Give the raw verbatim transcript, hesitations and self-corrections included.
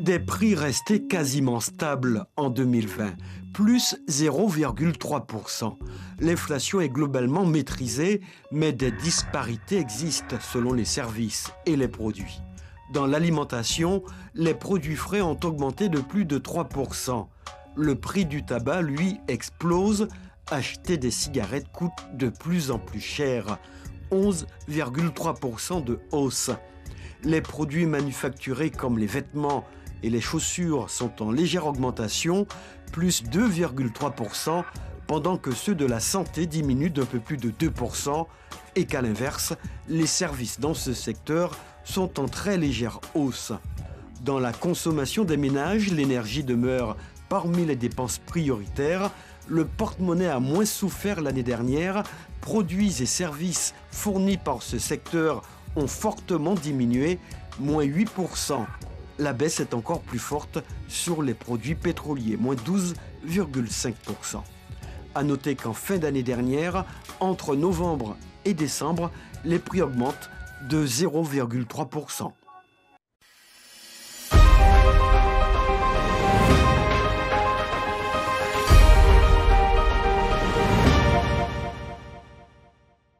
Des prix restés quasiment stables en deux mille vingt, plus zéro virgule trois pour cent. L'inflation est globalement maîtrisée, mais des disparités existent selon les services et les produits. Dans l'alimentation, les produits frais ont augmenté de plus de trois pour cent. Le prix du tabac, lui, explose. Acheter des cigarettes coûte de plus en plus cher, onze virgule trois pour cent de hausse. Les produits manufacturés comme les vêtements et les chaussures sont en légère augmentation, plus deux virgule trois pour cent, pendant que ceux de la santé diminuent d'un peu plus de deux pour cent et qu'à l'inverse, les services dans ce secteur sont en très légère hausse. Dans la consommation des ménages, l'énergie demeure parmi les dépenses prioritaires. Le porte-monnaie a moins souffert l'année dernière. Produits et services fournis par ce secteur ont fortement diminué, moins huit pour cent. La baisse est encore plus forte sur les produits pétroliers, moins douze virgule cinq pour cent. À noter qu'en fin d'année dernière, entre novembre et décembre, les prix augmentent de zéro virgule trois pour cent.